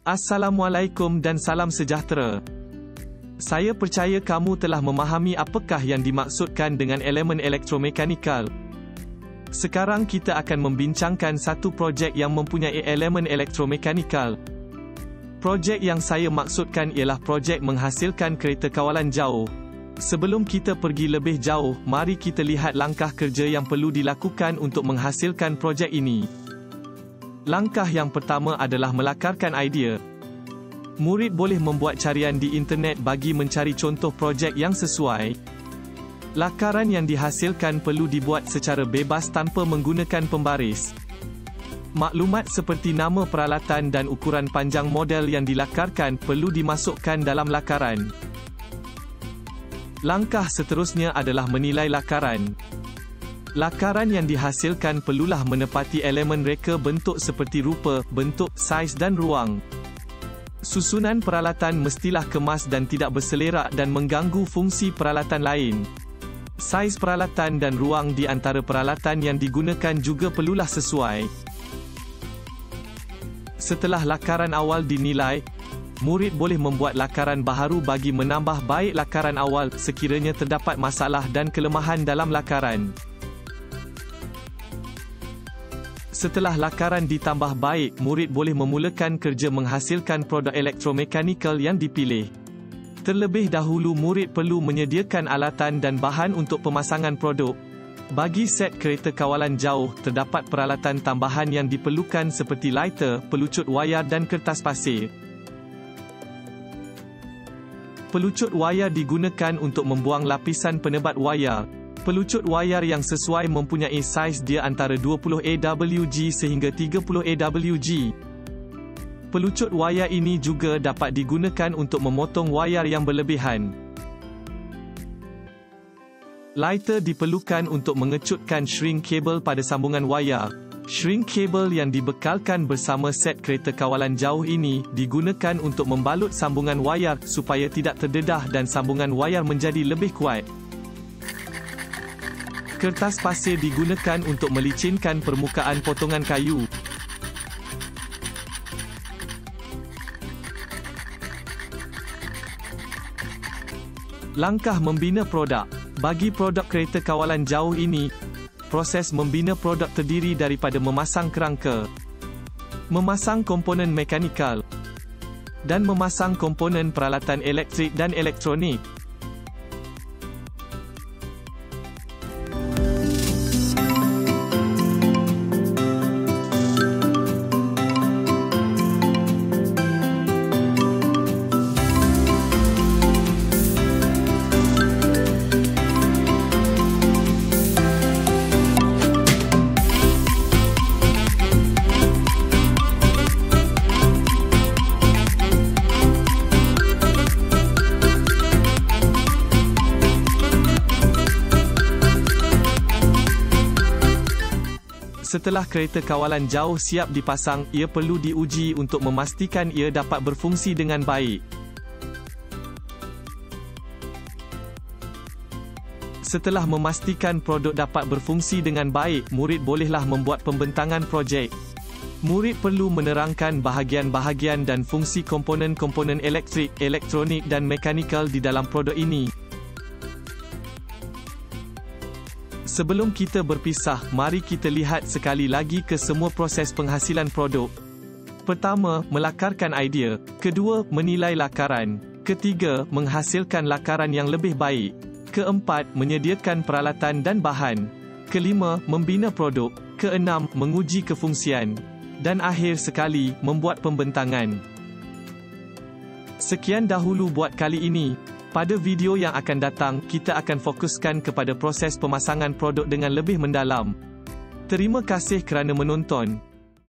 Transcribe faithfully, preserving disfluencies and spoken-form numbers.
Assalamualaikum dan salam sejahtera. Saya percaya kamu telah memahami apakah yang dimaksudkan dengan elemen elektromekanikal. Sekarang kita akan membincangkan satu projek yang mempunyai elemen elektromekanikal. Projek yang saya maksudkan ialah projek menghasilkan kereta kawalan jauh. Sebelum kita pergi lebih jauh, mari kita lihat langkah kerja yang perlu dilakukan untuk menghasilkan projek ini. Langkah yang pertama adalah melakarkan idea. Murid boleh membuat carian di internet bagi mencari contoh projek yang sesuai. Lakaran yang dihasilkan perlu dibuat secara bebas tanpa menggunakan pembaris. Maklumat seperti nama peralatan dan ukuran panjang model yang dilakarkan perlu dimasukkan dalam lakaran. Langkah seterusnya adalah menilai lakaran. Lakaran yang dihasilkan perlulah menepati elemen reka bentuk seperti rupa, bentuk, saiz dan ruang. Susunan peralatan mestilah kemas dan tidak berselerak dan mengganggu fungsi peralatan lain. Saiz peralatan dan ruang di antara peralatan yang digunakan juga perlulah sesuai. Setelah lakaran awal dinilai, murid boleh membuat lakaran baharu bagi menambah baik lakaran awal sekiranya terdapat masalah dan kelemahan dalam lakaran. Setelah lakaran ditambah baik, murid boleh memulakan kerja menghasilkan produk elektromekanikal yang dipilih. Terlebih dahulu murid perlu menyediakan alatan dan bahan untuk pemasangan produk. Bagi set kereta kawalan jauh, terdapat peralatan tambahan yang diperlukan seperti lighter, pelucut wayar dan kertas pasir. Pelucut wayar digunakan untuk membuang lapisan penebat wayar. Pelucut wayar yang sesuai mempunyai saiz dia antara dua puluh A W G sehingga tiga puluh A W G. Pelucut wayar ini juga dapat digunakan untuk memotong wayar yang berlebihan. Lighter diperlukan untuk mengecutkan shrink kabel pada sambungan wayar. Shrink kabel yang dibekalkan bersama set kereta kawalan jauh ini digunakan untuk membalut sambungan wayar supaya tidak terdedah dan sambungan wayar menjadi lebih kuat. Kertas pasir digunakan untuk melicinkan permukaan potongan kayu. Langkah membina produk. Bagi produk kereta kawalan jauh ini, proses membina produk terdiri daripada memasang kerangka, memasang komponen mekanikal, dan memasang komponen peralatan elektrik dan elektronik. Setelah kereta kawalan jauh siap dipasang, ia perlu diuji untuk memastikan ia dapat berfungsi dengan baik. Setelah memastikan produk dapat berfungsi dengan baik, murid bolehlah membuat pembentangan projek. Murid perlu menerangkan bahagian-bahagian dan fungsi komponen-komponen elektrik, elektronik dan mekanikal di dalam produk ini. Sebelum kita berpisah, mari kita lihat sekali lagi ke semua proses penghasilan produk. Pertama, melakarkan idea. Kedua, menilai lakaran. Ketiga, menghasilkan lakaran yang lebih baik. Keempat, menyediakan peralatan dan bahan. Kelima, membina produk. Keenam, menguji kefungsian. Dan akhir sekali, membuat pembentangan. Sekian dahulu buat kali ini. Pada video yang akan datang, kita akan fokuskan kepada proses pemasangan produk dengan lebih mendalam. Terima kasih kerana menonton.